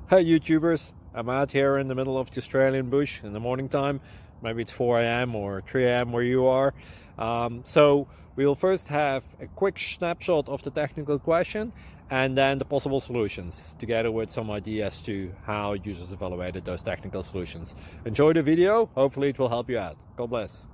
Hey YouTubers, I'm out here in the middle of the Australian bush in the morning time. Maybe it's 4 a.m. or 3 a.m. where you are. So we'll first have a quick snapshot of the technical question and then the possible solutions, together with some ideas to how users evaluated those technical solutions. Enjoy the video, hopefully it will help you out. God bless.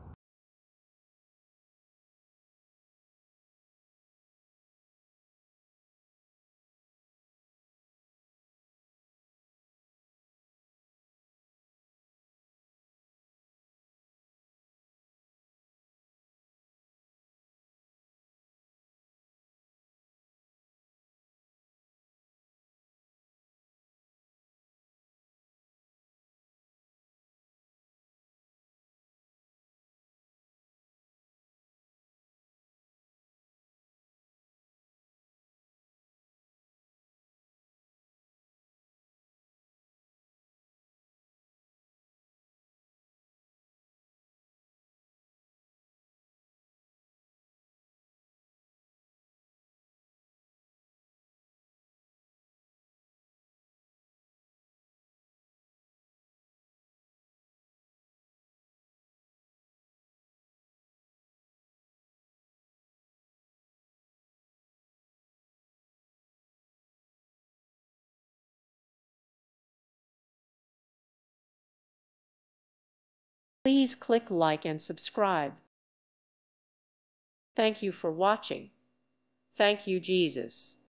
Please click like and subscribe. Thank you for watching. Thank you, Jesus.